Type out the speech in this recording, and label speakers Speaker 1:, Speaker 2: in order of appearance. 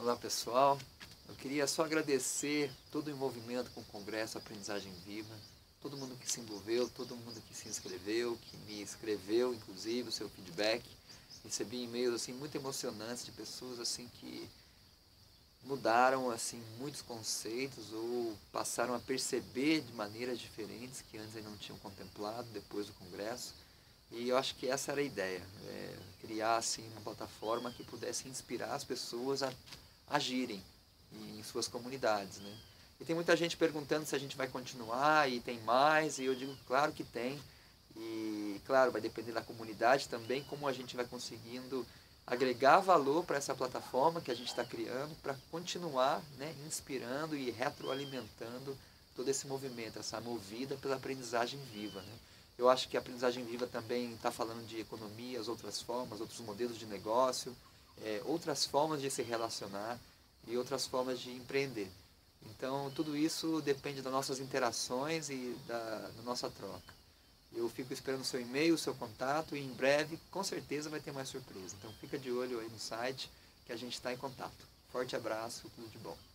Speaker 1: Olá pessoal, eu queria só agradecer todo o envolvimento com o Congresso Aprendizagem Viva, todo mundo que se envolveu, todo mundo que se inscreveu, que me escreveu inclusive o seu feedback. Recebi e-mails assim muito emocionantes de pessoas assim que mudaram assim muitos conceitos ou passaram a perceber de maneiras diferentes que antes não tinham contemplado depois do Congresso. E eu acho que essa era a ideia, criar assim uma plataforma que pudesse inspirar as pessoas a agirem em suas comunidades, né? E tem muita gente perguntando se a gente vai continuar e tem mais, e eu digo claro que tem. E claro, vai depender da comunidade também, como a gente vai conseguindo agregar valor para essa plataforma que a gente está criando para continuar, né, inspirando e retroalimentando todo esse movimento, essa movida pela aprendizagem viva, né? Eu acho que a aprendizagem viva também está falando de economias, outras formas, outros modelos de negócio, outras formas de se relacionar e outras formas de empreender. Então, tudo isso depende das nossas interações e da nossa troca. Eu fico esperando o seu e-mail, o seu contato e em breve, com certeza, vai ter mais surpresa. Então, fica de olho aí no site que a gente está em contato. Forte abraço, tudo de bom.